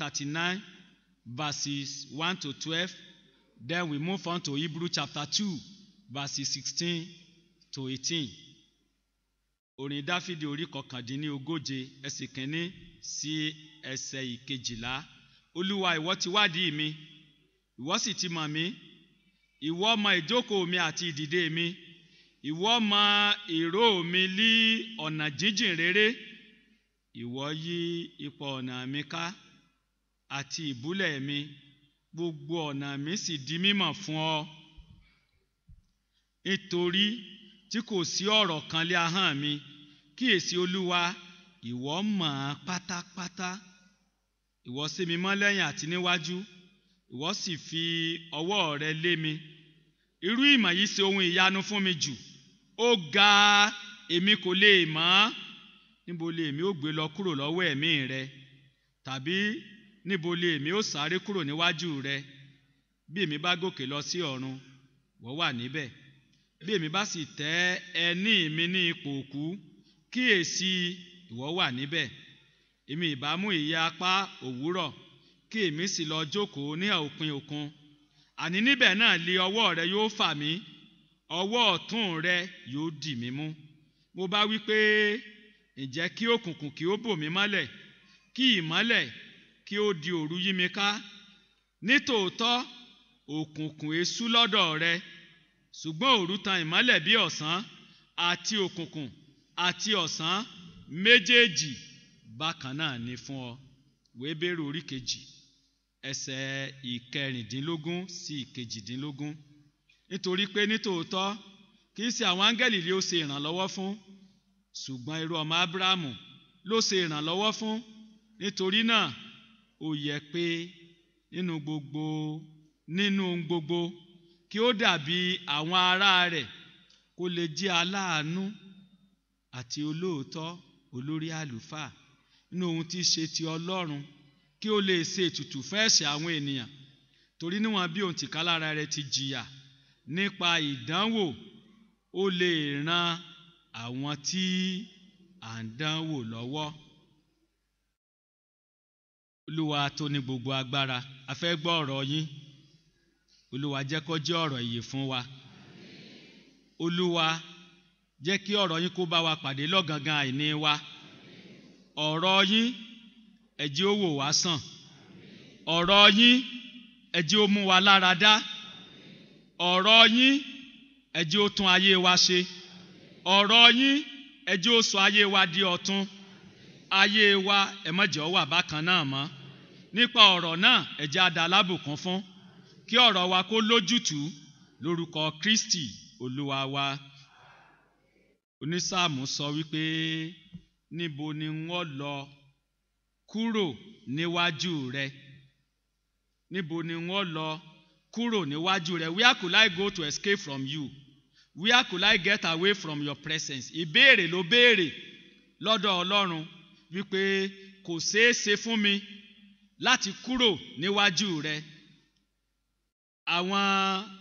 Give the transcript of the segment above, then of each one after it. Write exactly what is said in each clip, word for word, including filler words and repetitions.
thirty-nine, verses one to twelve. Then we move on to Hebrew chapter two, verses sixteen to eighteen. Orin Dáfídì orí kọkàndínlógóje ẹsẹ̀ kìíní sí ẹsẹ̀ ìkejìlá. Olúwa, ìwọ ti wádìí mi, ìwọ sì ti mọ̀ mí. Ìwọ mọ ìjókòó mi àti ìdìde mi. Ìwọ mọ ìró mi lí ọ̀nà jíjìn rere. Ìwọ yí ipò ọ̀nà mi ká àti ìbúlẹ̀ mi. Gbogbo ọ̀nà mi sì di mímọ̀ fún ọ. Nítorí tí kò sí ọ̀rọ̀ kan lé ahọ́n mi, kíyèsí Olúwa, ìwọ mọ̀ pátápátá. Ìwọ sé mi mọ́ lẹ́yìn àti níwájú, ìwọ sì fi ọwọ́ rẹ lé mi. Irú ìmọ̀ yìí ṣe ohun ìyanu fún mi jù. Ó ga, èmi kò lè mọ̀. Níbo lè èmi ó gbé lọ kúrò lọ́wọ́ ẹ̀mí rẹ? Tàbí níbo lè èmi ó sáré kúrò níwájú rẹ? Bí èmi bá gòkè lọ sí ọ̀run, ìwọ wà níbẹ̀. Bí èmi bá sì tẹ́ ẹní mi ní ipò òkú, kíyèsí ìwọ wà níbẹ̀. Èmi ìbá mú ìyẹ́ apá òwúrọ̀, kí èmi sì lọ jókòó ní òpin òkun. Àní níbẹ̀ náà lé ọwọ́ rẹ yóò fà mí, ọwọ́ ọ̀tún rẹ yóò dì mí mú. Mo bá wí pé, ǹjẹ́ kí òkùnkùn kí ó bò mí mọ́lẹ̀, kí ìmọ́lẹ̀ kí ó di òru yí mi ká. Nítòótọ́ òkùnkùn èṣú lọ́dọ̀ rẹ, ṣùgbọ́n òru tan ìmọ́lẹ̀ bí ọ̀sán, àti òkùnkùn àti ọ̀sán méjèèjì bákan náà ni fún ọ. Hébérù orí kejì ẹsẹ̀ ìkẹrìndínlógún sí ìkejìdínlógún. Nítorí pé nítòótọ́ kì í ṣe àwọn áńgẹ́lì ló ṣe ìrànlọ́wọ́ fún, ṣùgbọ́n irú ọmọ Ábúráhámù ló ṣe ìrànlọ́wọ́ fún. Nítorí náà ó yẹ pé nínú gbogbo nínú gbogbo kí ó dàbí àwọn ará rẹ̀, kó lè jẹ́ aláàánú àti olóòótọ́, olórí àlùfáà nínú ohun tí í ṣe ti Ọlọ́run, kí ó lè ṣe ètùtù fún ẹ̀ṣẹ̀ àwọn ènìyàn. Torí níwọ̀n bí òun tìkálára rẹ̀ ti jìyà nípa ìdánwò, ó lè ran àwọn tí à ń dánwò lọ́wọ́. Olúwa tó ní gbogbo agbára, a fẹ́ gbọ́ ọ̀rọ̀ yín. Olúwa jẹ́ kó jẹ́ ọ̀rọ̀ ìyè fún wa. Olúwa jẹ́ kí ọ̀rọ̀ yín kó bá wa pàdé lọ́gangan àìní wa. Ọ̀rọ̀ yín ẹ jẹ́ ó wò wá sàn. Ọ̀rọ̀ yín ẹ jẹ́ ó mú wa lára dá. Ọ̀rọ̀ yín ẹ jẹ́ ó tún ayé wa ṣe. Ọ̀rọ̀ yín ẹ jẹ́ ó sọ ayé wa di ọ̀tun. Ayé wa ẹ má jẹ́ ó wà bákan náà mọ́. Nípa ọ̀rọ̀ náà ẹ jẹ́ á dá lábùkún fún. Kí ọ̀rọ̀ wa kó lójútùú lórúkọ Kristi Olúwa wa. Onísáàmù sọ wípé, níbo ni wọ́n lọ kúrò níwájú rẹ? Níbo ni wọ́n lọ kúrò níwájú rẹ? Where could I go to escape from you? Where could I get away from your presence? Ìbéèrè ló béèrè lọ́dọ̀ Ọlọ́run wípé kò ṣeé ṣe fún mi láti kúrò níwájú rẹ. Àwọn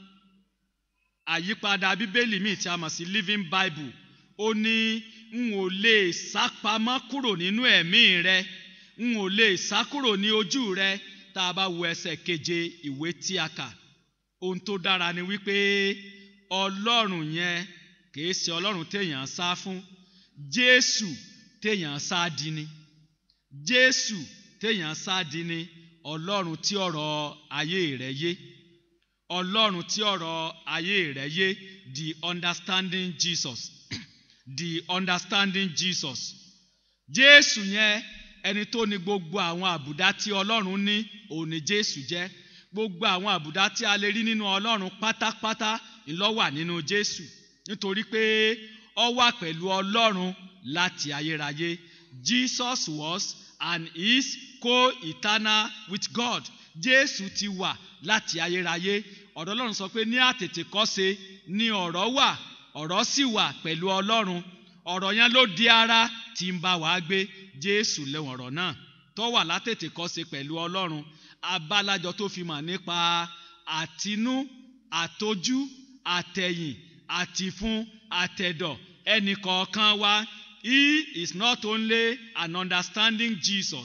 àyípadà Bíbélì míì tí a mọ̀ sí Living Bible, ó ní n ò lè sá pamọ́ kúrò nínú ẹ̀mí rẹ, n ò lè sá kúrò ní ojú rẹ. Tá a bá wo ẹsẹ̀ keje ìwé tí a kà, ohun tó dára ni wípé Ọlọ́run yẹn kìí ṣe Ọlọ́run téèyàn sá fún. Jésù téèyàn sá di ni. Jésù téèyàn sá di ni. Ọlọ́run tí ọ̀rọ̀ ayé rẹ̀ yé. Ọlọ́run tí ọ̀rọ̀ ayé rẹ̀ yé. The understanding Jesus. The understanding Jesus. Jésù yẹn ẹni tó ní gbogbo àwọn àbùdá tí Ọlọ́run ní, òun ni Jésù jẹ́. Gbogbo àwọn àbùdá tí a lè rí nínú Ọlọ́run pátápátá ńlọ wà nínú Jésù. Nítorí pé ó wà pẹ̀lú Ọlọ́run láti ayérayé. Jesus was and is co-eternal with God. Jésù ti wà láti ayérayé. Ọ̀rọ̀ Ọlọ́run sọ pé ní àtètèkọ́ṣe ni ọ̀rọ̀ wà, ọ̀rọ̀ sì wà pẹ̀lú Ọlọ́run. Ọ̀rọ̀ yẹn ló di ara tí ń bá wa gbé. Jésù lẹ́wọ̀n ọ̀rọ̀ náà tó wà látètèkọ́ṣe pẹ̀lú Ọlọ́run. Abálájọ tó fi mọ̀ nípa àtinú, àtojú, àtẹ̀yìn, àtìfun, àtẹ̀dọ̀ ẹnì kọ̀ọ̀kan wa. He is not only an understanding Jesus,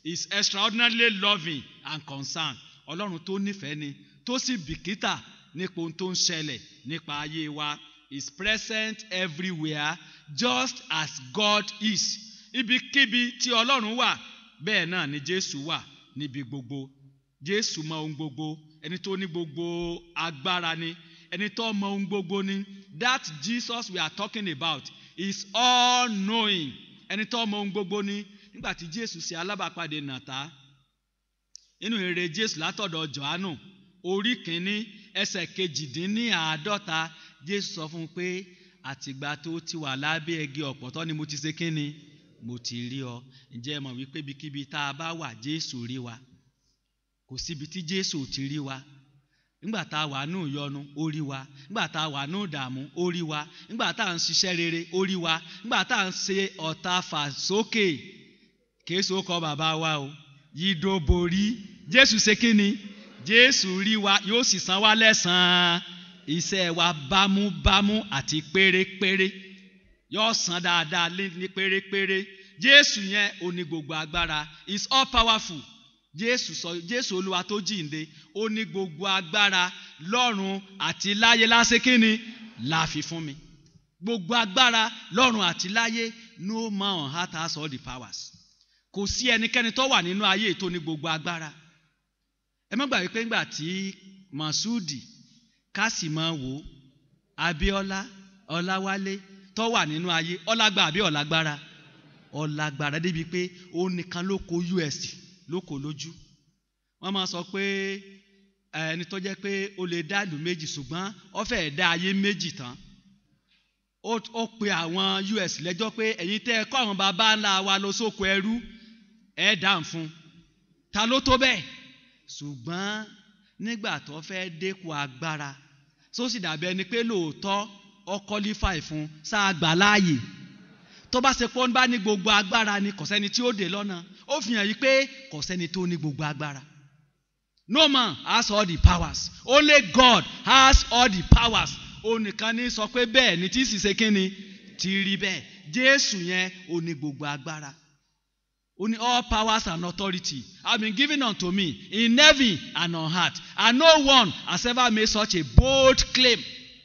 is extraordinarily loving and concerned. Ọlọ́run tó nífẹ̀ẹ́ ni tó sì bìkítà nípa ohun tó ń ṣẹlẹ̀ nípa ayé wa. Is present everywhere just as God is. Ibikíbi tí Ọlọ́run wà bẹ́ẹ̀ náà ni Jésù wà níbi gbogbo. Jésù mọ ohun gbogbo, ẹni tó ní gbogbo agbára ni, ẹni tó mọ ohun gbogbo ni. That Jesus we are talking about is all knowing. Ẹni tó mọ ohun gbogbo ni. Nígbà tí Jésù ṣe alábàápàdé Nàtá nínú ìrere Jésù látọ̀dọ̀ Jòhánù orí kìíní ẹsẹ̀ kejìdínláàádọ́ta, Jésù sọ fún un pé àtìgbà tó ti wà lábẹ́ igi ọ̀pọ̀tọ́ ni mo ti ṣe kíni, mo ti rí ọ. Ǹjẹ́ ẹ mọ̀ wípé ibikíbi tá a bá wà Jésù rí wa? Kò síbi tí Jésù ò ti rí wa. Nígbà tá a wà nù yọnu ó rí wa, nígbà tá a wà nù dààmú ó rí wa, nígbà tá a ń ṣiṣẹ́ rere ó rí wa, nígbà tá a ń ṣe ọ̀tá fà sókè kéésù kọ bàbá wa o yídó borí. Jésù ṣe kíni? Jésù rí wa, yóò sì san wá lẹ́san iṣẹ́ wa bámúbámú àti pérépéré. Yóò san dáadáa ní pérépéré. Jésù yẹn ó ní gbogbo agbára, is all powerful. Jésù sọ Jésù Olúwa tó jíǹde ó ní gbogbo agbára lọ́run àti láyé. Láṣẹ kíni? La fi fún mi. Gbogbo agbára lọ́run àti láyé. No man on earth has all the powers. Kò sí ẹnikẹ́ni tó wà nínú ayé tó ní gbogbo agbára. Ẹ má gbàgbé pé ńgbà tí Masudi Kásìmọ́wò Abíọ́lá Ọláwálé tó wà nínú ayé, ọlágbára àbí ọlágbára? Ọlágbára débi pé ó nìkan ló kó U S ló kó lójú. Wọ́n máa sọ pé ẹni tó jẹ́ pé ó lè dá ìlú méjì ṣùgbọ́n ó fẹ́ dá ayé méjì tán. Ó pe àwọn U S lẹ́jọ́ pé ẹ̀yin tẹ́ ẹ kọ́ àwọn bàbá ńlá wa lọ sóko ẹrú ẹ̀ dá ń fún. Ta ló tó bẹ́ẹ̀? Ṣùgbọ́n nígbà tó fẹ́ dẹ́kun agbára tó sì dàbí ẹni pé lóòótọ́ ó qualify fún sáà gbà láàyè. Tó bá ṣe pé ó ń bá ní gbogbo agbára ni kò sẹ́ni tí ó dé lọ́nà. Ó fi hàn yí pé kò sẹ́ni tó ní gbogbo agbára. No man has all the powers. Only God has all the powers. Ó nìkan ní sọ pé bẹ́ẹ̀ ni tí sì ṣe kíni tí rí bẹ́ẹ̀. Jésù yẹn ó ní gbogbo agbára. Ó ní all powers and authority have been given unto me in heaven and on earth, and no one has ever made such a bold claim.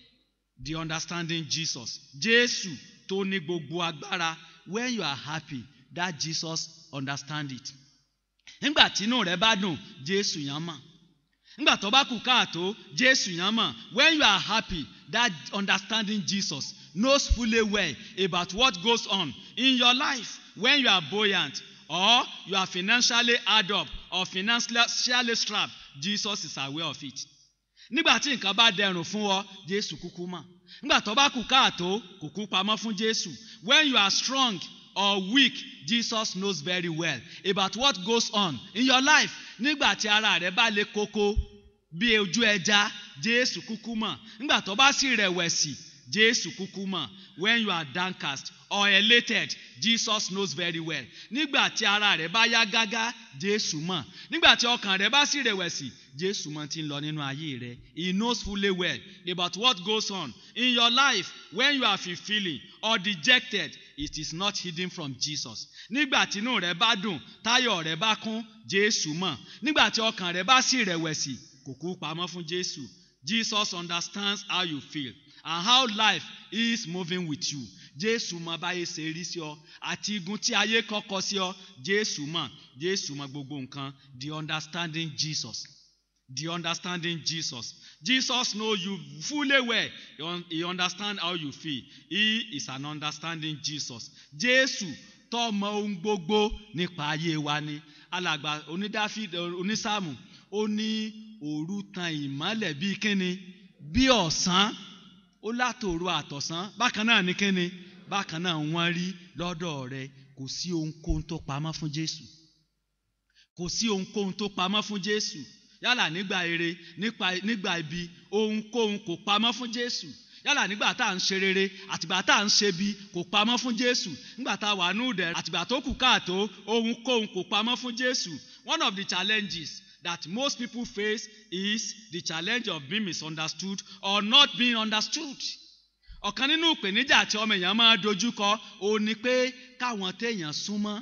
The understanding Jesus. Jésù tó ní gbogbo agbára. When you are happy, that Jesus understand it. Nígbà tí inú rẹ bá dùn, Jésù yẹn mọ̀. Nígbà tó bá kù káàtó, Jésù yẹn mọ̀. When you are happy, that understanding Jesus knows fully well about what goes on in your life. When you are buoyant or you are financially hard up or financially strapped, Jesus is aware of it. Nígbà tí nǹkan bá dẹrùn fún ọ, Jésù kúkú mọ̀. Nígbà tó bá kù káàtó, kò kú pamọ́ fún Jésù. When you are strong or weak, Jesus knows very well about what goes on in your life. Nígbà tí ara rẹ bá le koko bí ojú ẹja, Jésù kúkú mọ̀. Nígbà tó bá sì rẹ̀wẹ̀sì, Jésù kúkú mọ̀. When you are downcast or elated, Jesus knows very well. Nígbà tí ara rẹ bá yá gágá, Jésù mọ̀. Nígbà tí ọkàn rẹ bá sì rẹ̀wẹ̀sì, Jésù mọ̀ tí ń lọ nínú ayé rẹ. He knows fully well about what goes on in your life. When you are feeling or dejected, it is not hidden from Jesus. Nígbà tí inú rẹ bá dùn, táyọ̀ rẹ bá kún, Jésù mọ̀. Nígbà tí ọkàn rẹ bá sì rẹ̀wẹ̀sì, kò kú pamọ́ fún Jésù. Jesus understands how you feel and how life is moving with you. Jésù mọ̀ báyé ṣe rí sí ọ àti igun tí ayé kọ́kọ́ sí ọ. Jésù mọ̀. Jésù mọ̀ gbogbo nǹkan. The understanding Jesus. The understanding Jesus. Jesus knows you fully well. He understands how you feel. He is an understanding Jesus. Jésù tó mọ ohun gbogbo nípa ayé wa ni. Alàgbà onídáfídì onísáàmù ó ní òru tan ìmọ́lẹ̀ bí kíni bí ọ̀sán. Ó látòru àtọ̀sán bákan náà ní kíni bákan náà wọ́n rí lọ́dọ̀ rẹ̀. Kò sí ohunkóhun tó pamọ́ fún Jésù. Kò sí ohunkóhun tó pamọ́ fún Jésù. Yálà nígbà ire nígbà ibi, ohunkóhun kò pamọ́ fún Jésù. Yálà nígbà tá à ń ṣe rere àtìgbà tá à ń ṣe bí kò pamọ́ fún Jésù. Nígbà tá a wà nú dẹ̀ àtìgbà tó kù káàtó, ohunkóhun kò pamọ́ fún Jésù. One of the challenges that most people face is the challenge of being misunderstood or not being understood. Ọ̀kan nínú ìpèníjà tí ọmọ èèyàn máa dojú kọ ó ní pé káwọn téèyàn súnmọ́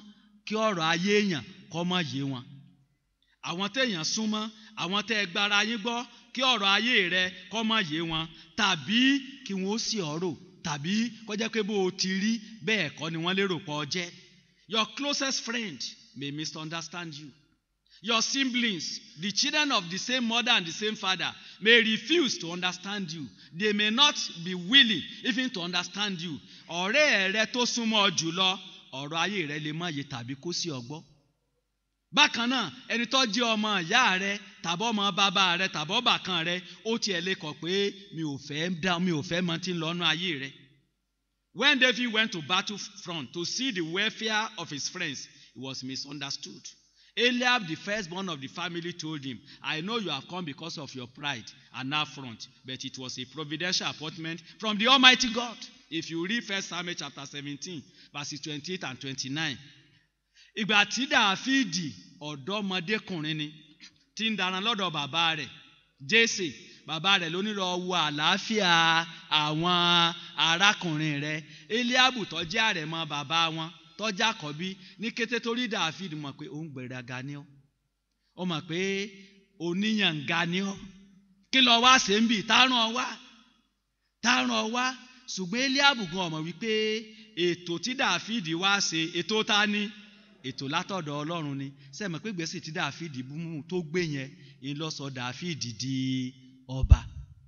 kí ọ̀rọ̀ ayé èèyàn kó má yé wọn. Àwọn téèyàn súnmọ́, àwọn tẹ́ ẹ gbára yín gbọ́, kí ọ̀rọ̀ ayé rẹ kó má yé wọn, tàbí kí wọ́n ó sì ọ̀rọ̀, tàbí kó jẹ́ pé bó o ti rí bẹ́ẹ̀ kọ́ ni wọ́n lérò pọ̀ jẹ́. Your closest friend may misunderstand you. Your siblings, the children of the same mother and the same father, may refuse to understand you. They may not be willing even to understand you. Ọ̀rẹ́ rẹ tó súnmọ́ jùlọ, ọ̀rọ̀ ayé rẹ lè má yé tàbí kó sí ọgbọ́. Bákan náà, ẹni tó jẹ́ ọmọ ìyá rẹ tàbí ọmọ bàbá rẹ tàbí ọbàkan rẹ, ó tiẹ̀ lè kọ̀ pé mi ò fẹ́ dá mi ò fẹ́ mọ tí ń lọ́nú ayé rẹ. When David went to battlefront to see the welfare of his friends, he was misunderstood. Eliab, the firstborn of the family, told him, I know you have come because of your pride and affront, but it was a providential appointment from the Almighty God. If you read First Samuel chapter seventeen, verses twenty-eight and twenty-nine. Ìgbà tí Dáfídì ọ̀dọ́mọdékùnrin ni tí ń daran lọ́dọ̀ bàbá rẹ̀, Jésè, bàbá rẹ̀ ló ní lọ wo àlàáfíà àwọn arákùnrin rẹ̀. Eliabu tó jẹ́ àrẹ̀mọ bàbá wọn, tó jẹ́ àkọ́bí, ní kété tó rí Dáfídì mọ̀ pé òun gbéraga ni ọ́. Ó mọ̀ pé oníyànga ni ọ́. Kí ló wá ṣe ń bì? Tá rán ọ wá. Tá rán ọ wá. Ṣùgbọ́n Eliabu gan ó mọ̀ wípé ètò tí Dáfídì wá ṣe, ètò ta ni? Ètò látọ̀dọ̀ Ọlọ́run ni. Ṣé mọ̀ pé gbèsè tí Dáfídì mú tó gbé yẹn ń lọ sọ Dáfídì di ọba.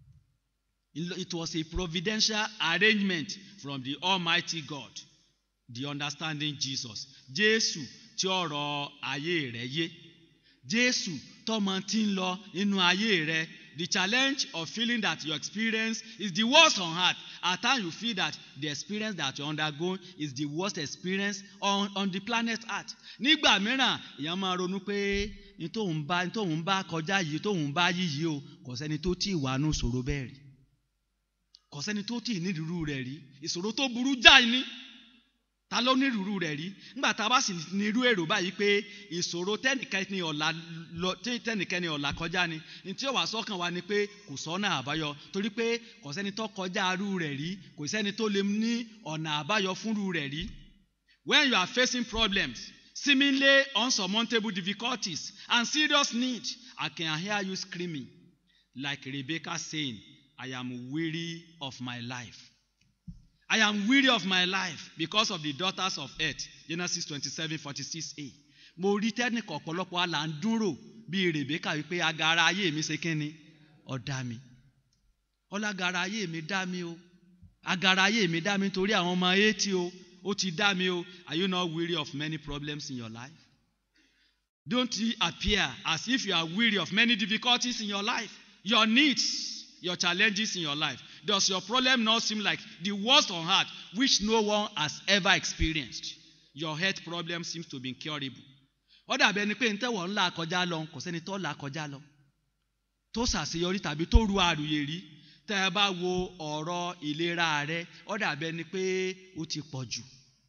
It was a providential arrangement from the Almighty God. The understanding Jesus. Jésù tí ọ̀rọ̀ ayé rẹ̀ yé. Jésù tọ́mọ tí ń lọ nínú ayé rẹ̀. The challenge of feeling that your experience is the worst on earth. At times you feel that the experience that you undergo is the worst experience on, on the planet Earth. Nígbà mìíràn, èèyàn máa ronú pé ní tóun bá ní tóun bá kọjá yìí tóun bá yíyí o, kò sẹ́ni tó tí ì wà nù ìṣòro bẹ́ẹ̀ rí. Kò sẹ́ni tó tí ì ní ìrú rẹ̀ rí. Ìṣòro tó burú jáì ni. Ta ló ní ìrú rẹ̀ rí? Nígbà tá a bá sì ní irú èrò báyìí pé ìṣòro tẹ́nìkẹ́ni ọ̀la lọ tẹ́nìkẹ́ni ọ̀la kọjá ni, ní tí ó wà sọ́kàn wa ni pé kò sọ́nà àbáyọ, torí pé kò sẹ́ni tó kọjá irú rẹ̀ rí, kò sẹ́ni tó lè ní ọ̀nà àbáyọ fún irú rẹ̀ rí. When you are facing problems, seemingly unsurmountable difficulties and serious need, I can hear you screaming like Rebecca saying, I am weary of my life. I am weary of my life because of the daughters of earth. Genesis twenty-seven forty-six a. Mo rí tẹ́nìkọ̀ ọ̀pọ̀lọpọ̀ àlà ń dúró bí Rebecca wípé agara ayé mi ṣe kíni? Ọ̀dà mi. Ọlágara ayé mi dá mi o. Agara ayé mi dá mi nítorí àwọn ọmọ etí o. Ó ti dá mi o. Are you not weary of many problems in your life? Don't it appear as if you are weary of many difficulties in your life? Your needs, your challenges in your life. Does your problem not seem like the worst on earth, which no one has ever experienced? Your health problem seems to be incurable. Ó dàbí ẹni pé ń tẹ́wọ̀ ńlá kọjá lọ, kò sẹ́ni tó là kọjá lọ. Tó ṣàṣeyọrí tàbí tó ru àrùyè rí. Tẹ́ ẹ bá wo ọ̀rọ̀ ìlera rẹ, ó dàbí ẹni pé ó ti pọ̀ jù.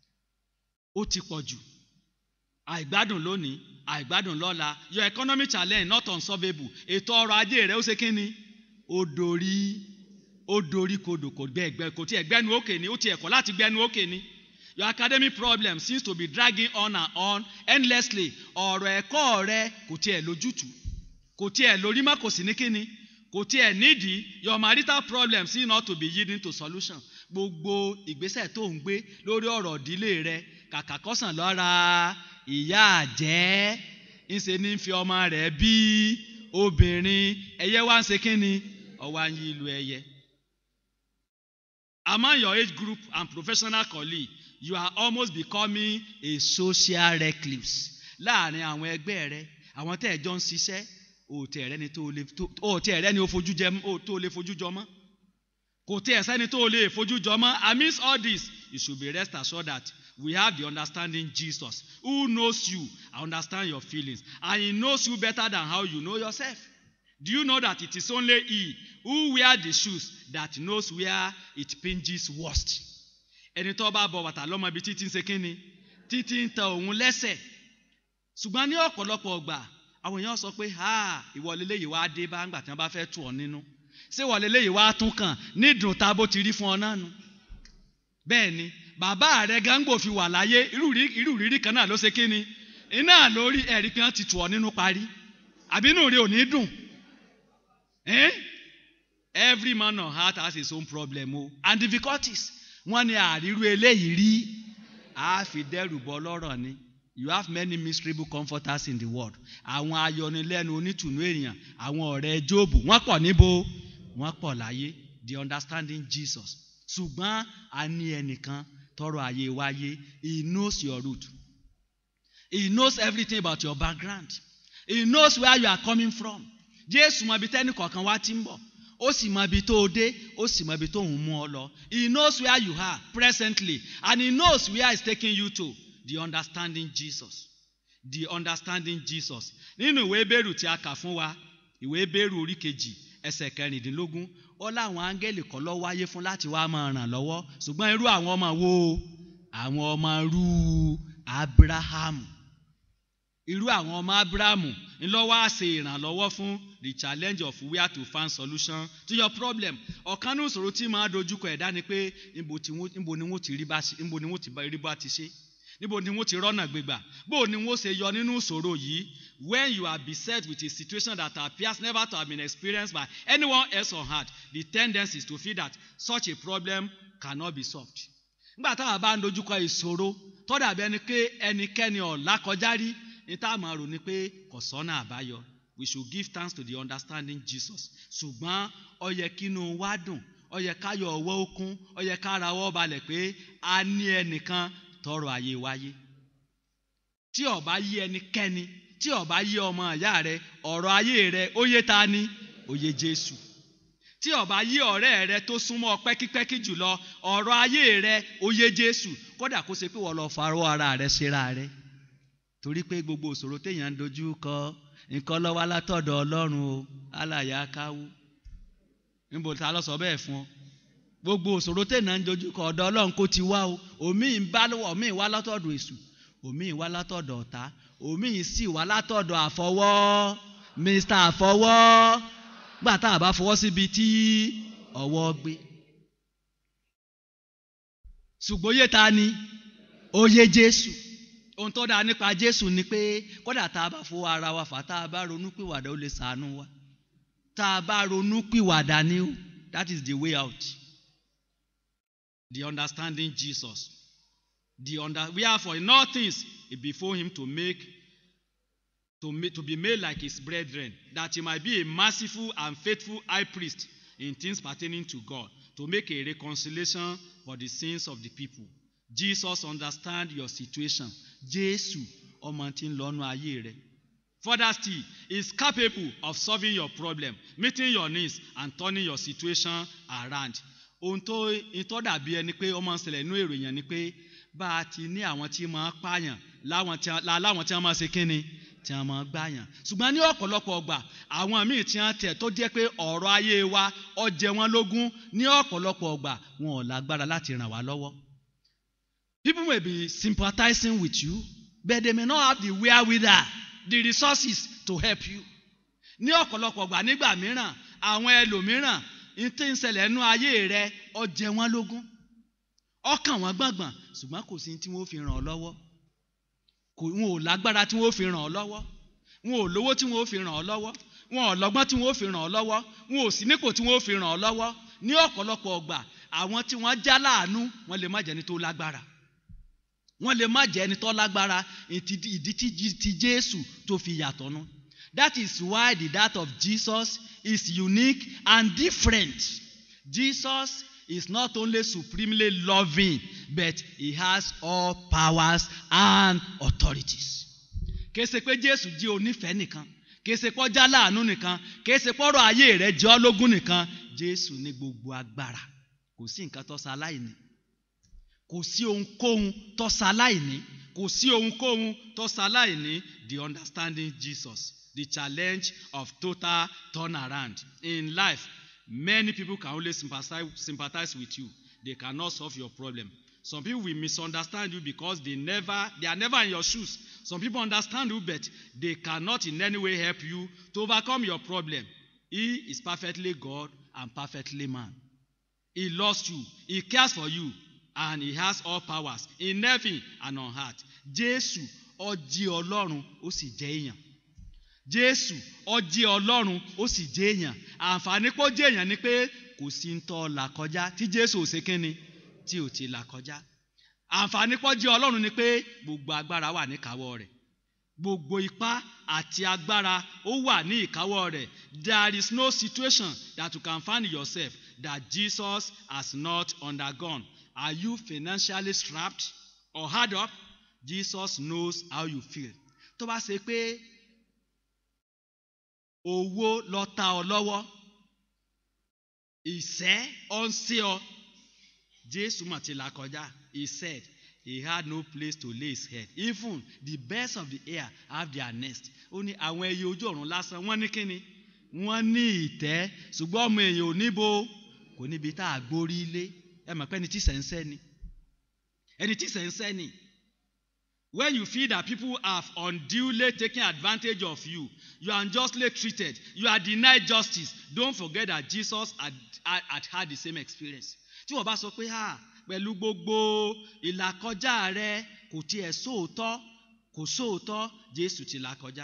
Ó ti pọ̀ jù. Àìgbádùn lónìí, àìgbádùn lọ́la. Your economic challenge not unsolvable. Ètò ọrọ̀ ajé rẹ ó ṣe kíni? Ó dorí. Ó dorí kodò kò gbẹ ẹgbẹ kò tí ẹgbẹnu òkè ni ó ti ẹ̀kọ́ láti gbẹnu òkè ni. Your academic problem seems to be dragging on and on endlessly. Ọ̀rọ̀ ẹ̀kọ́ rẹ kò tí ẹ̀ lójútùú, kò tí ẹ̀ lórí má kò sí ní kíni, kò tí ẹ̀ nídìí. Your marital problem seems not to be yielding to solution. Gbogbo ìgbésẹ̀ tó ń gbé lórí ọ̀rọ̀ ìdílé rẹ kàkà kọ́sàn lọ́ra ìyá àjẹ́ ńṣe ní fi ọmọ rẹ̀ bí obìnrin ẹyẹ wá ń ṣe kíni ọwá ń yí ìlú ẹyẹ. Among your age group and professional colleague, you are almost becoming a social recluse. Láàrin àwọn ẹgbẹ́ rẹ, àwọn tẹ́ ẹ jọ ń ṣiṣẹ́, o tẹ́ ẹ̀rẹ́ni tó lè o tẹ́ ẹ̀rẹ́ni o fojú jẹ o tó lè fojú jọ mọ́. Kò tẹ́ ẹ̀sẹ́ni tó lè fojú jọ mọ́. Amidst all this, you should be rest assured that we have the understanding Jesus who knows you and understands your feelings, and he knows you better than how you know yourself. Do you know that it is only he who wears the shoes that knows where it pinches worst? Ẹni tó bá bọ bàtà lọ́mọ ibi títí ń ṣe kíni, títí ń tẹ òun lẹ́sẹ̀. Ṣùgbọ́n ní ọ̀pọ̀lọpọ̀ ọgbà, àwọn èèyàn sọ pé ha ìwọ leléyìí wá dé bá ńgbà tí wọ́n bá fẹ́ tù ọ́ nínú. Ṣé ìwọ leléyìí wá tún kàn nídùn ta bó ti rí fún ọ náà nu? Bẹ́ẹ̀ ni, bàbá rẹ̀ gángbò fi wà láyé irú rírí kan náà ló ṣe kí ni iná lórí ẹ̀rí pé wọ́n ti tù ọ́ nínú parí àbínú rẹ̀ ò ní dùn. Eh? Every man on earth has his own problem o and difficulties. Wọ́n ní àrírú eléyìí rí a fi dẹ́rù bọ́ lọ́rọ̀ ni. You have many miserable comforters in the world. Àwọn ayọnilẹ́nu onítùnú ènìyàn, àwọn ọ̀rẹ́ Jóòbù, wọ́n pọ̀ níbo? Wọ́n pọ̀ láyé. The understanding Jesus. Ṣùgbọ́n a ní ẹnìkan tọrọ ayé wáyé. He knows your root. He knows everything about your background. He knows where you are coming from. Jésù mọ ibi tẹ́nì kọ̀ọ̀kan wá ti ń bọ̀. Ó sì mọ ibi tó dé, ó sì mọ ibi tó ń mú ọ lọ. He knows where you are presently and he knows where he's taking you to. The understanding Jesus. The understanding Jesus. Nínú ìwé Hébérù tí a kà fún wa, ìwé Hébérù orí kejì ẹsẹ̀ kẹrìndínlógún, ó láwọn áńgẹ́lì kan ló wáyé fún láti wá máa ràn lọ́wọ́. Ṣùgbọ́n irú àwọn ọmọ wo? Àwọn ọmọ irú Ábúráhámù. Irú àwọn ọmọ Ábúráhámù ńlọ wá ṣe ìrànlọ́wọ́ fún the challenge of where to find solution to your problem. Ọ̀kan ní ìṣòro tí máa dojúkọ ẹ̀dá ni pé níbo ni wọ́n ti rí bá ṣe, níbo ni wọ́n ti rí bá ti ṣe, níbo ni wọ́n ti rọ́nà gbégbà, bó ni wọ́n ṣe yọ nínú ìṣòro yìí. When you are beset with a situation that appears never to have been experienced by anyone else on earth, the tendency is to feel that such a problem cannot be solved. Nígbà táwa bá ń dojúkọ ìṣòro tó dàbí ẹni pé ẹnikẹ́ni ọ̀la kọjá rí, ní tá a máa rò ní pé kò sọ́nà àbáyọ. We should give thanks to the understanding Jesus. Ṣùgbọ́n ó yẹ kínú wa dùn, ó yẹ káyọ̀ ọwọ́ okun, ó yẹ kára ọwọ́ balẹ̀ pé a ní ẹnìkan tọrọ ayé wáyé. Tí ó bá yé ẹnikẹ́ni, tí ó bá yé ọmọ ìyá rẹ, ọ̀rọ̀ ayé rẹ ó yé ta ni? Ó yé Jésù. Tí ó bá yé ọ̀rẹ́ rẹ tó súnmọ́ pẹ́kípẹ́kí jùlọ, ọ̀rọ̀ ayé rẹ ó yé Jésù. Kódà kó ṣe pé wọ́n lọ farọ́ ara rẹ ṣera rẹ. Torí pé gbogbo ìṣòro téèyàn ń dojú kọ nǹkan ló wá látọ̀dọ̀ Ọlọ́run o, alàyà káwú. Níbo ta ló sọ bẹ́ẹ̀ fún ọ? Gbogbo ìṣòro téèyàn ń dojú kọ ọ̀dọ̀ Ọlọ́run kó ti wá o. Òmíì ń bá lọ́wọ́, òmíì wá látọ̀dọ̀ èṣù, òmíì wá látọ̀dọ̀ ọ̀tá, òmíì sì wá látọ̀dọ̀ àfọwọ́, Mister Àfọwọ́. Gbà tá a bá fọwọ́ síbi tí ọwọ́ gbé. Ṣùgbọ́n yé ta ni? Ó yé Jésù. Ohun tó dáa nípa Jésù ni pé kódà tá a bá fọwọ́ ara wa fà, tá a bá ronú pìwàdà ó lè ṣàánú wa. Tá a bá ronú pìwàdà ni ó. That is the way out. The understanding Jesus. The under wherefore in all things it before him to make to make to be made like his brethren, that he might be a merciful and faithful high priest in things pertaining to God, to make a reconciliation for the sins of the people. Jesus understands your situation. Jésù ọmọ tí ń lọ́nu ayé rẹ̀. Further still, is capable of solving your problem, meeting your needs, and turning your situation around. Ohun tó ìtọ́ dàbí ẹni pé ọmọ ìṣẹ̀lẹ̀ inú èrò èèyàn ni pé bá a ti ní àwọn tí máa pààyàn láwọn tí wọ́n máa ṣe kínni tí wọ́n máa gbààyàn. Ṣùgbọ́n ní ọ̀pọ̀lọpọ̀ ọgbà àwọn míì tí wọ́n tẹ̀ tó jẹ́ pé ọ̀rọ̀ ayé wa ó jẹ wọ́n lógún, ní ọ̀pọ̀lọpọ̀ ọgbà wọn ò lágbára láti ràn wá lọ́wọ́. People may be sympathizing with you, but they may not have the wherewithal, the resources to help you. Ní ọ̀pọ̀lọpọ̀ ọgbà nígbà mìíràn àwọn ẹlòmíràn ní tí ń ṣẹlẹ̀ nínú ayé rẹ ó jẹ wọ́n lógún. Ọkàn wọn gbọ̀ngbọ̀n ṣùgbọ́n kò sí tí wọ́n fi ràn ọ́ lọ́wọ́. Wọn ò lágbára tí wọ́n fi ràn ọ́ lọ́wọ́. Wọn ò lówó tí wọ́n fi ràn ọ́ lọ́wọ́. Wọn ò lọ́gbọ́n tí wọ́n fi ràn ọ́ lọ́wọ́. Wọn ò sí nípò tí wọ́n fi ràn ọ́ lọ́wọ́. Ní ọ̀pọ̀lọpọ̀ ọgbà àwọn tí wọ́n já láàánú wọ́n lè má jẹ́ ẹni tó lágbára. Wọ́n lè má jẹ́ ẹni tó lágbára. Ìdí tí Jésù tó fi yàtọ̀ nù. That is why the death of Jesus is unique and different. Jesus is not only supremely loving, but he has all powers and authorities. Kìí ṣe pé Jésù jẹ́ onífẹ̀ẹ́ nìkan, kìí ṣe pé ó já láàánú nìkan, kìí ṣe pé ọ̀rọ̀ ayé rẹ̀ jẹ́ ọ́ lógún nìkan. Jésù ní gbogbo agbára. Kò sí nǹkan tó ṣaláìní. Kò sí ohunkóhun tó ṣaláìní. Kò sí ohunkóhun tó ṣaláìní. The understanding Jesus. The challenge of total turnaround. In life, many people can only sympathize, sympathize with you. They cannot solve your problem. Some people will misunderstand you because they never, they are never in your shoes. Some people understand you, but they cannot in any way help you to overcome your problem. He is perfectly God and perfectly man. He loves you. He cares for you. and he has all powers in heaven and on earth. Jésù ó jẹ́ Ọlọ́run ó sì jẹ́ èèyàn. Jésù ó jẹ́ Ọlọ́run ó sì jẹ́ èèyàn. Àǹfààní pé ó jẹ́ èèyàn ni pé kò sí ń tó là kọjá tí Jésù ò ṣe kíni tí ò ti là kọjá. Àǹfààní pé ó jẹ́ Ọlọ́run ni pé gbogbo agbára wà ní ìkáwọ́ rẹ̀. Gbogbo ipá àti agbára ó wà ní ìkáwọ́ rẹ̀. There is no situation that you can find yourself that Jesus has not undergone. Are you financially strapped or hard up? Jesus knows how you feel. Tó bá ṣe pé owó ló ta ọ lọ́wọ́, ìṣẹ́ ó ń ṣe ọ, Jésù mà ti là kọjá. He said he had no place to lay his head. Even the birds of the air have their nest. Ó ní àwọn ẹyẹ ojú ọ̀run lásán wọ́n ní kíni? Wọ́n ní ìtẹ́, ṣùgbọ́n ọmọ èèyàn ò níbo, kò níbi tá a gbórí ilé. Ẹ mọ̀ pé ẹni tí sẹ́nsẹ́ ni. Ẹni tí sẹ́nsẹ́ ni. When you feel that people have unduly taken advantage of you, you are unjustly treated, you are denied justice, don't forget that Jesus had, had, had had the same experience. Tí wọ́n bá sọ pé ha pẹ̀lú gbogbo ìlàkọjá rẹ kò tiẹ̀ sóòótọ́, kò sóòótọ́, Jésù ti là kọjá.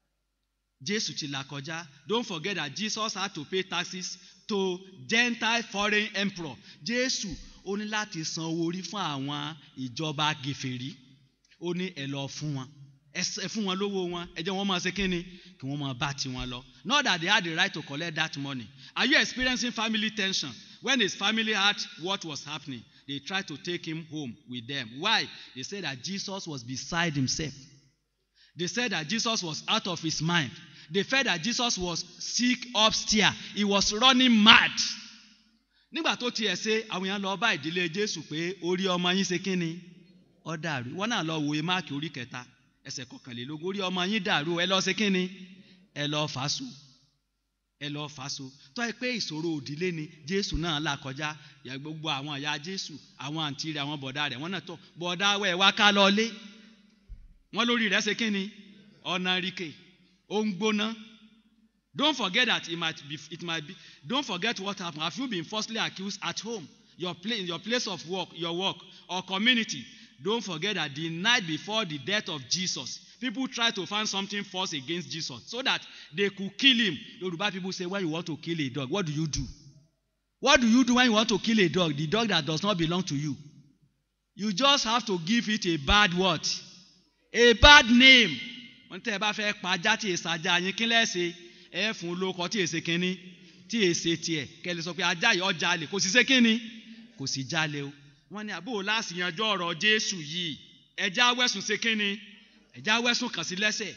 Jésù ti là kọjá. Don't forget that Jesus had to pay taxes to Gentile foreign emperor. Jésù ó ní láti san owó orí fún àwọn ìjọba gèfèrí. Ó ní ẹ lọ fún wọn. Ẹ fún wọn lówó wọn. Ẹ jẹ́ wọ́n máa ṣe kíni kí wọ́n máa bá tiwọn lọ. Not that they had the right to collect that money. Are you experiencing family tension? When his family heard what was happening, they tried to take him home with them. Why? They said that Jesus was beside himself. They said that Jesus was out of his mind. They felt that Jesus was sick upstairs. He was running mad. Nígbà tó tiẹ̀ ṣe àwọn èèyàn lọ bá ìdílé Jésù pé orí ọmọ yín ṣe kíni? Ó dàrú. Wọ́n náà lọ wo Máàkì orí kẹta ẹsẹ̀ kọkànlélógún. Orí ọmọ yín dàrú. Ẹ lọ ṣe kíni? Ẹ lọ fàásù. Ẹ lọ fàásù. Tó ẹ pé ìṣòro òdílé ni Jésù náà là kọjá. Gbogbo àwọn ìyá Jésù, àwọn àǹtí rẹ̀, àwọn bọ̀dá rẹ̀, wọ́n náà tọ̀ bọ̀dá wẹ̀ wá ká lọ lé. Wọ́n lórí rẹ̀ ṣe kíni? Ọ̀nà ríkè. Ó ń gbóná. Don't forget that it might be, it might be, don't forget what happened. Have you been falsely accused at home, your place, your place of work, your work, or community? Don't forget that the night before the death of Jesus, people tried to find something false against Jesus so that they could kill him. Yoruba people say, when you want to kill a dog, what do you do? What do you do when you want to kill a dog, the dog that does not belong to you? You just have to give it a bad what? A bad name. Wọ́n tẹ́ ẹ bá fẹ́ pa ajá tí èsì ajá yín kí lẹ́sẹ̀ ẹ fún lóko tí èsì kínní tí èsì tiẹ̀ kẹ́lẹ́ sọ pé ajá yìí ó jalè kò sì ṣe kínní kò sì jalè o. Wọ́n ní àbúrò láti yanjú ọ̀rọ̀ Jésù yìí ẹja wẹ̀sùn ṣe kínní ẹja wẹ̀sùn kàn sí lẹ́sẹ̀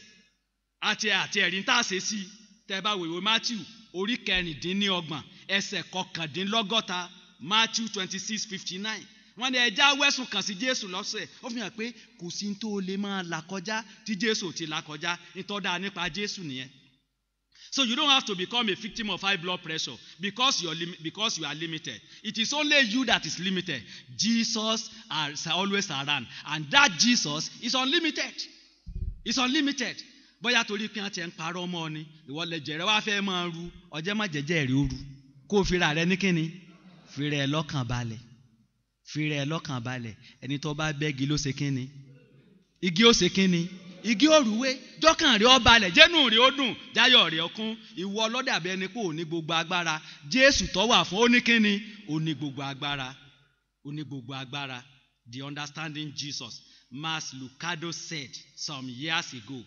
àti àti ẹ̀rí tá a ṣe sí tẹ́ bá wèwé Matthew orí kẹrìndínlọ́gbọ̀n ẹsẹ̀ kọkàndínlọ́gọ́ta Matthew twenty six fifty nine. Wọ́n ní ẹja wẹ̀sùn kàn sí Jésù lọ́sẹ̀ ó fi hàn pé kò sí tó lè máa là kọjá tí Jésù ti là kọjá ìtọ́da nípa Jésù nìyẹn. So you don't have to become a victim of high blood pressure because you're lim- because you are limited. It is only you that is limited. Jesus is always around, and that Jesus is unlimited. It's unlimited. Bóyá torí pé wọ́n ti ń parọ́ mọ́ ni ìwọ lẹ́jẹ̀ rẹ wá fẹ́ máa ru ọjọ́ má jẹ́jẹ́ rí oru kó o fira rẹ ní kíni fira ẹ lọ́kàn balẹ̀ fira ẹ lọ́kàn balẹ̀ ẹni tó bá bẹ́gi ló ṣe kíni igi ó ṣe kíni igi òrùwé jọ́kàn rẹ̀ ó balẹ̀ jẹ́nu rẹ̀ ó dùn jáyọ̀ rẹ̀ ó kún ìwọ ọlọ́dàbí ẹni pé ò ní gbogbo agbára Jésù tó wà fún ó ní kíni ó ní gbogbo agbára ó ní gbogbo agbára. The understanding Jesus, Mas Lucado said some years ago,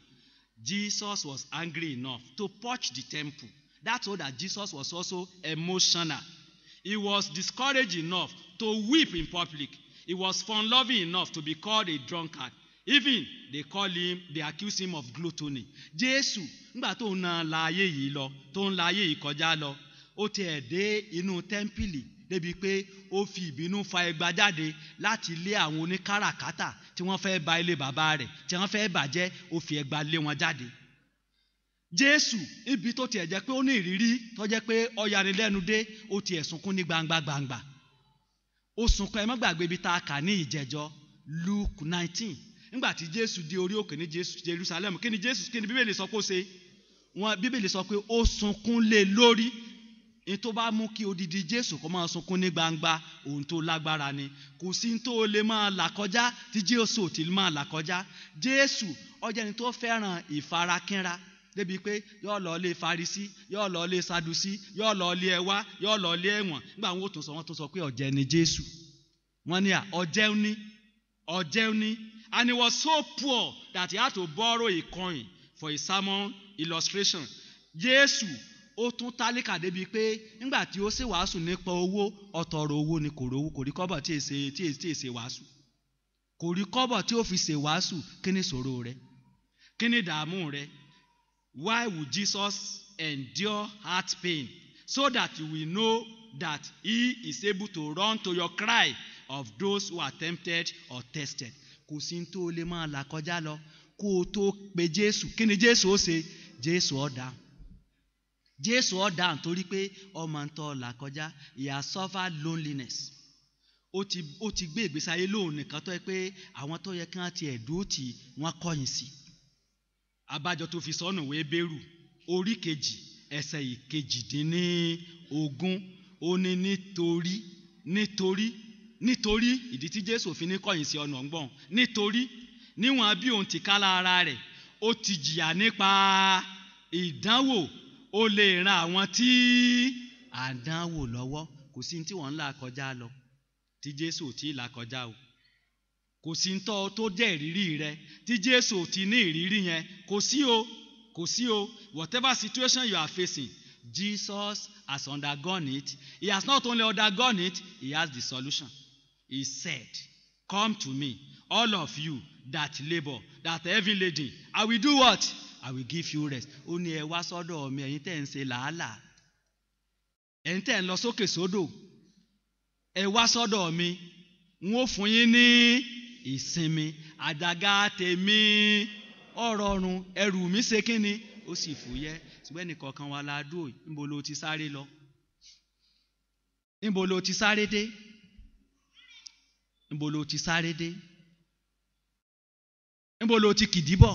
Jesus was angry enough to purge the temple. That's all that Jesus was also emotional. He was discouraged enough to weep in public. He was fun-loving enough to be called a drunkard. Even they call him, they accuse him of gluttony. Jésù nígbà tó ń na la ayé yìí lọ, tó ń la ayé yìí kọjá lọ, ó ti ẹ̀ dé inú tẹ́ḿpìlì débi pé ó fi ìbínú fa ẹgba jáde láti lé àwọn oníkáràkátà tí wọ́n fẹ́ ba ilé bàbá rẹ̀, tí wọ́n fẹ́ bàjẹ́, ó fi ẹgba lé wọn jáde. Jésù ibi tó tiẹ̀ jẹ́ pé ó ní ìrírí tó jẹ́ pé ó yanilẹ́nu dé, ó tiẹ̀ sunkún ní gbangba gbangba. Ó sunkún ẹ má gbàgbé ibi tá a kà ní ìjẹjọ́ Luke nineteen. Nígbà tí Jésù dé orí òkè ní Jerusalem, kí ni Jésù kí ni Bíbélì sọ pé ó ṣe? Wọ́n Bíbélì sọ pé ó sunkún lé lórí. ní tó bá mú kí odidi Jésù kó máa sunkún ní gbangba ohun tó lágbára ni. Kò sí tó lè máa là kọjá tí Jésù ò ti máa là kọjá. Jésù ó jẹ́ ẹni tó fẹ́ràn ìfarakínra débi pé yóò lọ lé Farisí, yóò lọ lé Sadusí, yóò lọ lé ẹwà, yóò lọ lé ẹ̀wọ̀n. Nígbà wọn ò tún sọ wọn tó sọ pé ọ̀jẹ̀ ni Jésù. Wọ́n ní à ọ̀jẹ̀ ni, ọ̀jẹ̀ ni. And he was so poor that he had to borrow a coin for a sermon illustration. Jésù ó tún tálíkà débi pé nígbà tí ó ṣe wàásù nípa owó, ọ̀tọ̀rọ̀ owó ni kò rówó, kò rí kọ́bọ̀ tí èsè tí èsè èsè wàásù. Kò rí kọ́bọ̀ tí ó fi ṣe wàásù. Kí ni ìṣòro rẹ? Kí ni ìdààmú rẹ? Why would Jesus endure heart pain? So that you will know that he is able to run to your cry of those who are tempted or tested. Kò sí tó lè máa là kọjá lọ kó o tó pe Jésù. Kí ni Jésù ó ṣe? Jésù ó dá. Jésù ó dá nítorí pé ọmọ ń tọ́ là kọjá. He has suffered loneliness. Ó ti ó ti gbé ìgbésí ayé lóhùn nìkan tó yẹ pé àwọn tó yẹ kí wọ́n ti ẹ̀dúró tì wọ́n kọ̀yìn sí. Abájọ tó fi sọ́nù ìwé Hébérù orí kejì ẹsẹ̀ ìkejìdínlógún ó ní nítorí nítorí nítorí ìdí tí Jésù fi ní kọ̀yìn sí ọ̀nà ọ̀ngbọ̀n. Nítorí níwọ̀n bí òun ti ká lára rẹ̀ ó ti jìyà nípa ìdánwò ó lè ran àwọn tí àdánwò lọ́wọ́. Kò sí tí wọ́n ń là kọjá lọ tí Jésù ò tí ì là kọjá o. Kò sí ntọ́ tó jẹ́ ìrírí rẹ tí Jésù ò ti ní ìrírí yẹn. Kò sí o, kò sí o. Whatever situation you are facing, Jesus has undergone it. He has not only undergone it, he has the solution. He said, come to me, all of you that labor, that are heavy laden. I will do what? I will give you rest. Ó ní ẹ wá sọ́dọ̀ mi, ẹ̀yin tẹ́ ń ṣe làálàá, ẹ̀yin tẹ́ ń lọ sókè sódò, ẹ wá sọ́dọ̀ mi, n ó fún yín ní ìsinmi. Àjàgà tèmi ó rọrùn, ẹrù mi ṣe kíni, ó sì fúyẹ́. Ṣùgbọ́n ẹnìkọ̀ọ̀kan wa la dúró, níbo lo ti sáré lọ? Níbo lo ti sáré dé? Níbo lo ti sáré dé? Níbo lo ti kìdíbọ̀?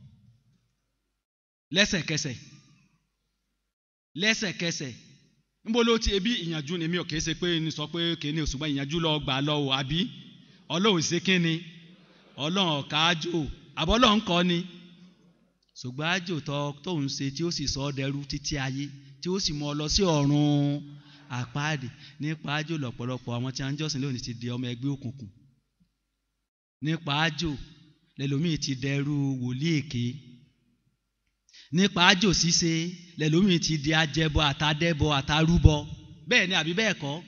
Lẹ́sẹ̀kẹsẹ̀ lẹ́sẹ̀kẹsẹ̀ níbo ló ti ebi ìyànjú ni mi ò kìí ṣe pé ní sọ pé kìíní òṣùgbọ́n ìyànjú lọ gbà lọ o àbí Ọlọ́run ṣe kíni Ọlọ́run ọ̀ka ájò àbọ̀ Ọlọ́run kọ́ ni ṣùgbọ́n ájò tó ń ṣe tí ó sì sọ ọ́ dẹrú títí ayé tí ó sì mú ọ lọ sí ọ̀run àpáàdì. Nípa ájò lọ́pọ̀lọpọ̀ àwọn tí a ń jọ́sìn lónìí ti di ọmọ ẹgbẹ́ òkùnkùn. Nípa ájò lẹ́lòmíì ti dẹrú wòlíì èké. Nípa ájò ṣíṣe lẹ́lòmíì ti di ajẹbọ àtàdẹbọ àtàrúbọ. Bẹ́ẹ̀ ni àbí bẹ́ẹ̀ kọ́?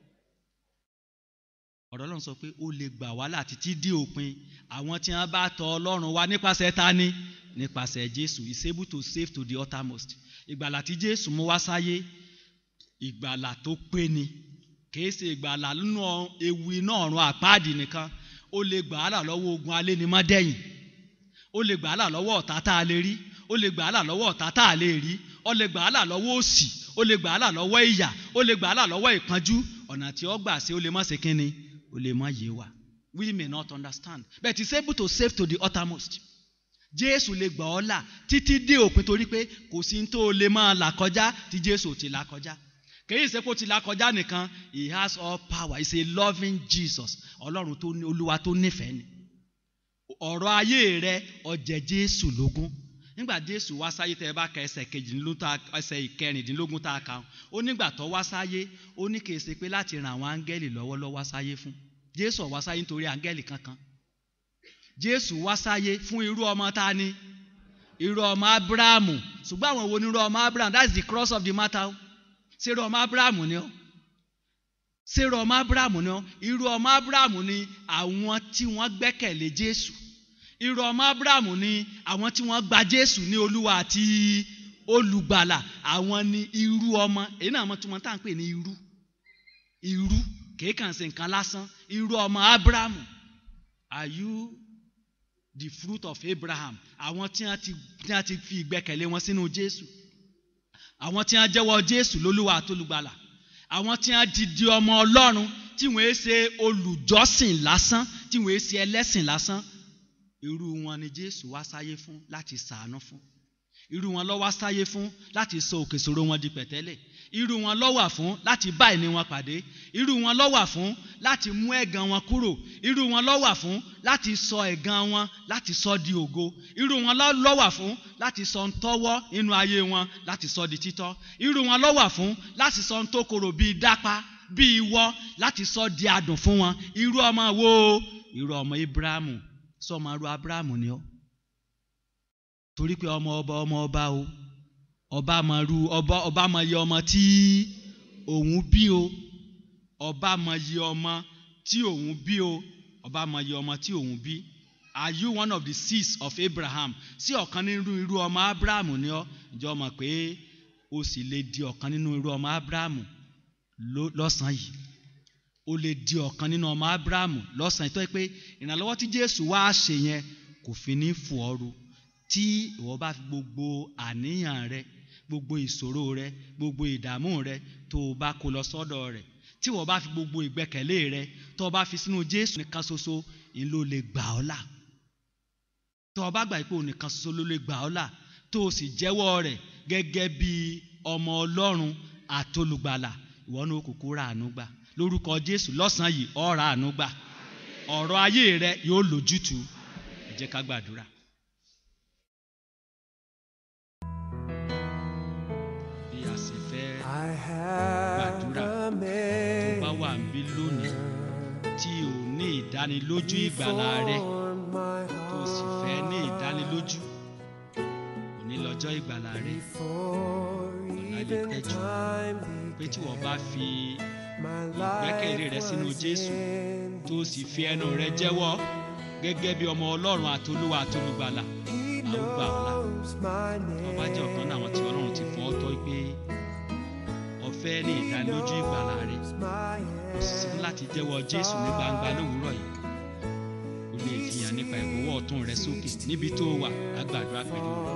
Ọ̀rọ̀ Ọlọ́run sọ pé ó lè gbà wá láti títí dé òpin àwọn tí wọ́n bá tọ̀ Ọlọ́run wá nípasẹ̀ tani? Nípasẹ̀ Jésù. He is able to save to the uttermost. Ìgbàlà tí Jésù mú wá sáyé ìgbàlà tó pé ni. Kìí ṣe ìgbàlà nínú ewu iná ọ̀run àpáàdì nìkan. Ó lè gbà á là lọ́wọ́ ogun alénimọ́dẹ́yìn. Ó lè gbà á là lọ́wọ́ ọ̀tá tá a lè rí. Ó lè gbà á là lọ́wọ́ ọ̀tá tá a lè rí. Ó lè gbà á là lọ́wọ́ òṣì. Ó lè gbà á là lọ́wọ́ ìyà. Ó lè gbà á là lọ́wọ́ ìpọ́njú. Ọ̀nà tí ó gbà ṣe ó lè má ṣe kíni, ó lè má yé wa. We may not understand, but he is able to save to the uttermost. Jésù lè gbà ọ́ là títí dé òpin torí pé kò sí tó lè máa là kọjá tí Jésù ti là kọjá. Kìí ṣe pé ó ti là kọjá nìkan, he has all power. He is a loving Jesus. Ọlọ́run tó ní Olúwa tó nífẹ̀ẹ́ ni. Ọ̀rọ̀ ayé rẹ ó jẹ Jésù lógún. Nígbà Jésù wá sáyé tẹ́ ẹ bá ka ẹsẹ̀ kejìdínlógún ẹsẹ̀ ìkẹrìndínlógún tá a kà ó nígbà tó wá sáyé ó ní kìí ṣe pé láti ran àwọn áńgẹ́lì lọ́wọ́ ló wá sáyé fún. Jésù wá sáyé nítorí áńgẹ́lì kankan. Jésù wá sáyé fún irú ọmọ ta ni? Irú ọmọ Ábúráhámù. Ṣùgbọ́n àwọn wo ni irú ọmọ Ábúráhámù? That's the cross of the matter. Ṣé irú ọmọ Ábúráhámù ni ọ́? Ṣé irú ọmọ Ábúráhámù ni ọ́? Irú ọmọ Ábúráhámù ni àwọn tí wọ́n gbẹ́kẹ̀lé Jésù. Irú ọmọ Ábúráhámù ni àwọn tí wọ́n gba Jésù ní Olúwa àti olùgbàlà. Àwọn ni irú ọmọ. Èyí náà tí wọ́n tá ń pè ní irú. Irú kìí kàn ṣe nǹkan lásán. Irú ọmọ Ábúráhámù. Are you the fruit of Abraham? Àwọn tí wọ́n ti tí wọ́n ti fi ìgbẹ́kẹ̀lé wọn sínú Jésù. Àwọn tí wọ́n jẹ́wọ́ Jésù lólúwa àti olùgbàlà. Àwọn tí wọ́n ti di ọmọ Ọlọ́run tí wọ́n ṣe olùjọ́sìn lásán, tí wọ́n ṣe ẹlẹ́sìn lásán. Irú wọn ni Jésù wá sáyé fún láti ṣàánú fún. irú wọn ló wá sáyé fún láti sọ òkè ìṣòro wọn di pẹ̀tẹ́lẹ̀, irú wọn ló wà fún láti bá ìní wọn pàdé, irú wọn ló wà fún láti mú ẹ̀gàn wọn kúrò, irú wọn ló wà fún láti sọ ẹ̀gàn wọn láti sọ di ògo, irú wọn ló wà fún láti sọ ń tọ́wọ́ nínú ayé wọn láti sọ di títọ́, irú wọn ló wà fún láti sọ ń tó korò bíi dápá bíi ìwọ láti sọ di adùn fún wọn. Irú ọmọ wo? Irú ọmọ Abrahamu. Sọ ọmọ irú Abrahamu ni ọ, torí pé ọmọ ọba ọmọ ọba o, ọba máa ru ọba ọba máa yẹ ọmọ tí òun bí o, ọba máa yẹ ọmọ tí òun bí o, ọba máa yẹ ọmọ tí òun bí. Are you one of the seeds of Abraham? Sí ọ̀kan nínú irú ọmọ Abrahamu ni ọ. Ǹjẹ́ o mọ̀ pé o sì lè di ọ̀kan nínú irú ọmọ Abrahamu lọ́sàn-án yìí? O lè di ọ̀kan nínú ọmọ Abrahamu lọ́sàn-án yìí tó yẹ pé ìrànlọ́wọ́ tí Jésù wá ṣe yẹn kò fi ní fò ọ́rù. Tí ìwọ bá fi gbogbo àníyàn rẹ, gbogbo ìṣòro rẹ, gbogbo ìdààmú rẹ tó o bá kó lọ sọ́dọ̀ rẹ̀, tí ìwọ bá fi gbogbo ìgbẹ́kẹ̀lé rẹ tó o bá fi sínú Jésù nìkan ṣoṣo, ń ló lè gbà ọ́ là. Tó o bá gbà pé òun nìkan ṣoṣo ló lè gbà ọ́ là, tó o sì jẹ́wọ́ rẹ̀ gẹ́gẹ́ bí ọmọ Ọlọ́run àtolùgbàlà, ìwọ ní òkùnkùn rà àánú gbà. Lórúkọ Jésù lọ́sàn-án yìí ó rà àánú gbà. Ọ̀rọ̀ ayé rẹ yóò lójútùú. Ẹ jẹ́ ká gbàdúrà. Bí a sì fẹ́ gbàdúrà tó bá wà níbí lónìí tí ò ní ìdánilójú ìgbàlà rẹ, tó sì fẹ́ ní ìdánilójú òní lọ́jọ́ ìgbàlà rẹ, ọ̀la lè pẹ́jù pé tí wọ́n bá fi ìgbẹ́kẹ̀lé rẹ sínú Jésù tó sì fi ẹnu rẹ jẹ́wọ́ gẹ́gẹ́ bí ọmọ Ọlọ́run àtolúwa àtolùgbàlà, àwọn gbà ọ̀la. Ọba jẹ́ ọ̀kan náà àwọn tí Ọlọ́run ti fọ́ tọ́ pé ọ̀fẹ́ ní ìdánilójú ìgbàlà rẹ, kò sì sí láti jẹ́wọ́ Jésù ní gbangba lówùúrọ̀ yìí. O lè fihàn nípa ìgbọ́wọ́ ọ̀tún rẹ sókè níbi tó wà. A gbàdúrà pẹ̀lú rẹ.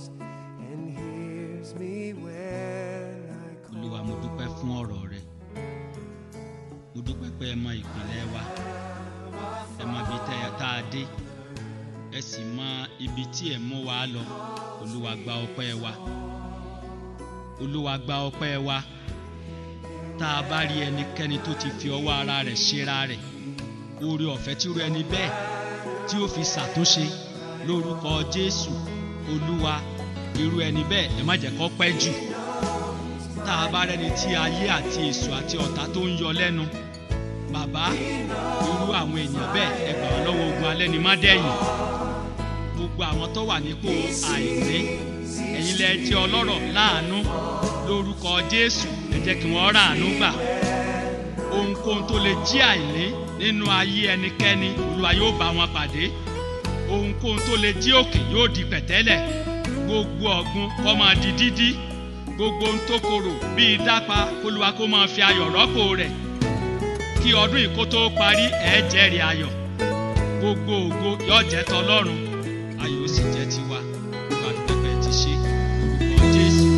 Olúwa, mo dúpẹ́ fún ọ̀rọ̀ rẹ. Mo dúpẹ́ pé ẹ mọ ìpìlẹ̀ wa, ẹ mọ ibi tẹ́ ẹ tá a dé, ẹ sì mọ ibi tí ẹ mú wa lọ. Olúwa, gba ọpẹ́ wa. Olúwa, gba ọpẹ́ wa. Tá a bá rí ẹnikẹ́ni tó ti fi ọwọ́ ara rẹ̀ ṣera rẹ̀, oore ọ̀fẹ́ tí irú ẹni bẹ́ẹ̀ tí ó fi ṣàtúnṣe lórúkọ Jésù. Olúwa, irú ẹni bẹ́ẹ̀ ẹ má jẹ́ kó pẹ́ jù. Tá a bá rẹ́ni tí ayé àti èṣù àti ọ̀tá tó ń yọ lẹ́nu, bàbá, irú àwọn èèyàn bẹ́ẹ̀ ẹ gbà wọ́n lọ́wọ́ ogun alẹ́ ni má dẹ̀yìn. Gbogbo àwọn tó wà nípò àìní, ẹ̀yin lẹ jẹ́ ọlọ́rọ̀ láàánú. Lórúkọ Jésù, ẹ jẹ́ kí wọ́n rà àánú gbà. Ohunkóhun tó lè jí àìní nínú ayé ẹnikẹ́ni, Olúwa yóò bá wọn pàdé. Ohunkóhun tó lè jí òkè yóò di pẹ̀tẹ́lẹ̀. Gbogbo ọ̀gbun kó máa di dídí. Gbogbo ohun tó korò bíi dápá, Olúwa kó máa fi ayọ̀ rọ́pò rẹ̀. Kí ọdún yìí kó tó parí, ẹ jẹ́rìí ayọ̀. Gbogbo ògo yóò jẹ́ tọlọ́run, ayọ̀ ó sì jẹ́ tiwa. Olúwa, dúpẹ́ pé ẹ ti ṣe. Lórúkọ Jésù.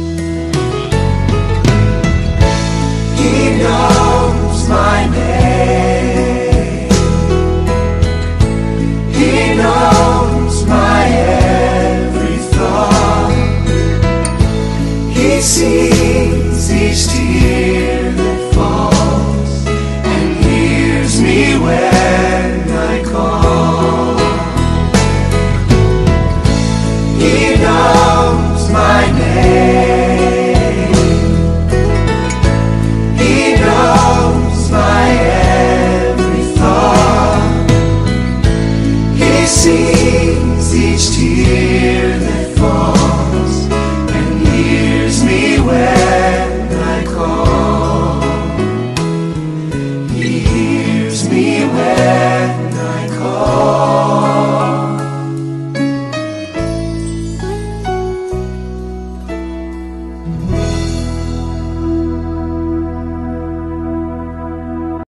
He knows my name. He knows my every thought. He sees